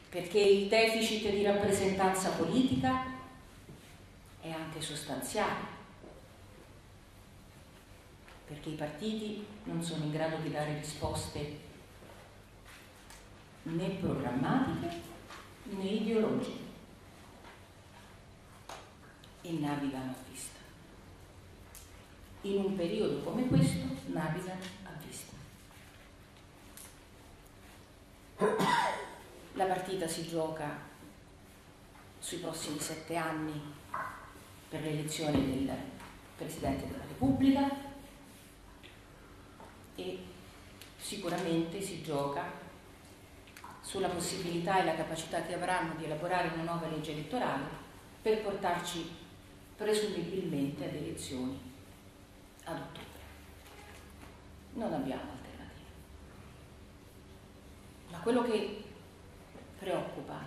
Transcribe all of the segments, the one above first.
perché il deficit di rappresentanza politica è anche sostanziale, perché i partiti non sono in grado di dare risposte né programmatiche né ideologiche e navigano a vista. In un periodo come questo navigano a vista. La partita si gioca sui prossimi 7 anni per l'elezione del Presidente della Repubblica e sicuramente si gioca sulla possibilità e la capacità che avranno di elaborare una nuova legge elettorale per portarci presumibilmente ad elezioni ad ottobre. Non abbiamo alternative. Ma quello che preoccupa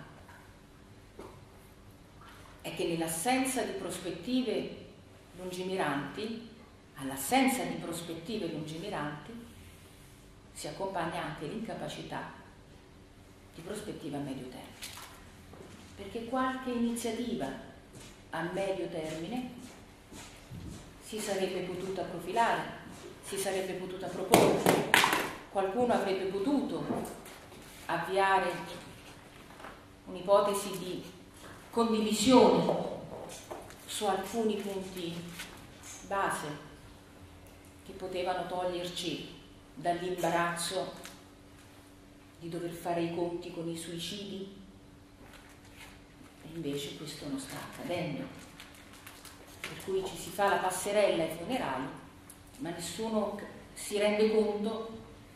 è che nell'assenza di prospettive lungimiranti, all'assenza di prospettive lungimiranti, si accompagna anche l'incapacità di prospettiva a medio termine. Perché qualche iniziativa a medio termine si sarebbe potuta profilare, si sarebbe potuta proporre, qualcuno avrebbe potuto avviare un'ipotesi di condivisione su alcuni punti base che potevano toglierci dall'imbarazzo di dover fare i conti con i suicidi, e invece questo non sta accadendo. Per cui ci si fa la passerella ai funerali, ma nessuno si rende conto,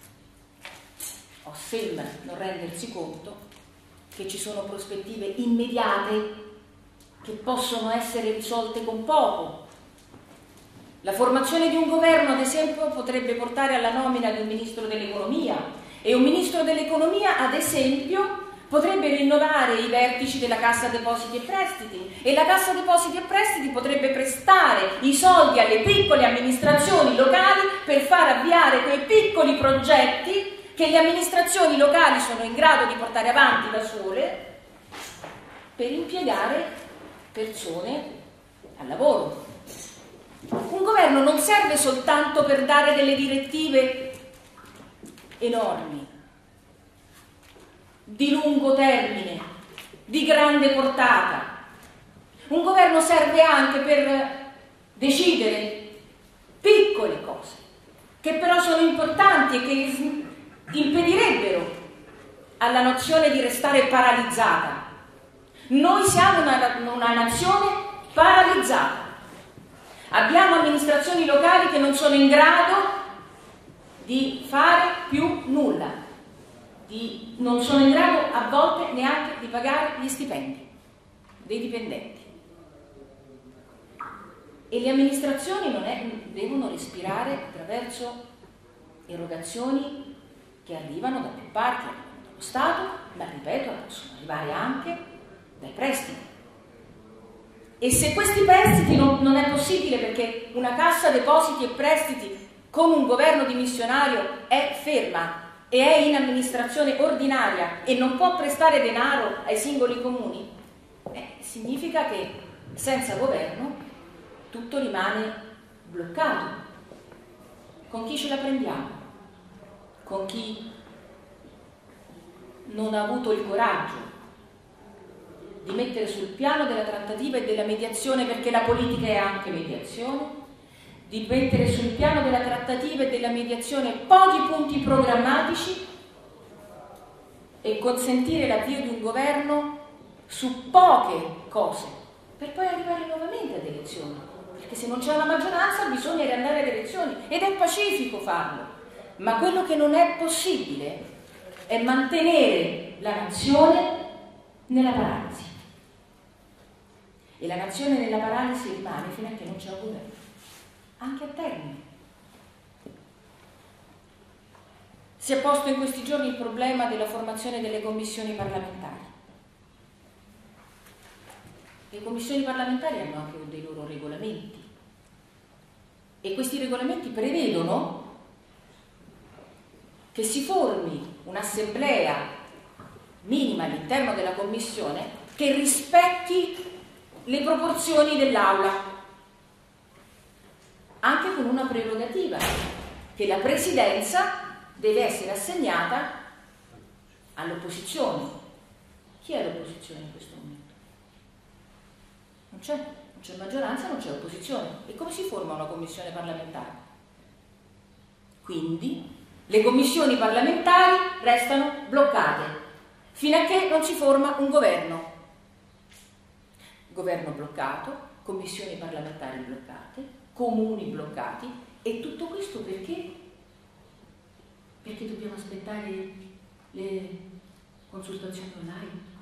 o sembra non rendersi conto, che ci sono prospettive immediate che possono essere risolte con poco. La formazione di un governo, ad esempio, potrebbe portare alla nomina di un ministro dell'economia, e un ministro dell'economia, ad esempio, potrebbe rinnovare i vertici della Cassa Depositi e Prestiti, e la Cassa Depositi e Prestiti potrebbe prestare i soldi alle piccole amministrazioni locali per far avviare quei piccoli progetti che le amministrazioni locali sono in grado di portare avanti da sole per impiegare persone al lavoro. Un governo non serve soltanto per dare delle direttive enormi, di lungo termine, di grande portata. Un governo serve anche per decidere piccole cose, che però sono importanti e che impedirebbero alla nazione di restare paralizzata. Noi siamo una nazione paralizzata. Abbiamo amministrazioni locali che non sono in grado di fare più nulla, non sono in grado a volte neanche di pagare gli stipendi dei dipendenti. E le amministrazioni devono respirare attraverso erogazioni che arrivano da più parti, arrivano dallo Stato, ma ripeto, possono arrivare anche dai prestiti. E se questi prestiti non è possibile, perché una Cassa Depositi e Prestiti con un governo dimissionario è ferma e è in amministrazione ordinaria e non può prestare denaro ai singoli comuni, significa che senza governo tutto rimane bloccato. Con chi ce la prendiamo? Con chi non ha avuto il coraggio di mettere sul piano della trattativa e della mediazione, perché la politica è anche mediazione, di mettere sul piano della trattativa e della mediazione pochi punti programmatici e consentire l'avvio di un governo su poche cose, per poi arrivare nuovamente ad elezioni, perché se non c'è una maggioranza bisogna riandare ad elezioni, ed è pacifico farlo. Ma quello che non è possibile è mantenere la nazione nella paralisi. E la nazione nella paralisi rimane fino a che non c'è un governo, anche a termine. Si è posto in questi giorni il problema della formazione delle commissioni parlamentari. Le commissioni parlamentari hanno anche dei loro regolamenti e questi regolamenti prevedono che si formi un'assemblea minima all'interno della commissione che rispetti le proporzioni dell'aula, anche con una prerogativa, che la presidenza deve essere assegnata all'opposizione. Chi è l'opposizione in questo momento? Non c'è maggioranza, non c'è opposizione. E come si forma una commissione parlamentare? Quindi le commissioni parlamentari restano bloccate fino a che non si forma un governo. Governo bloccato, commissioni parlamentari bloccate, comuni bloccati, e tutto questo perché? Perché dobbiamo aspettare le consultazioni online?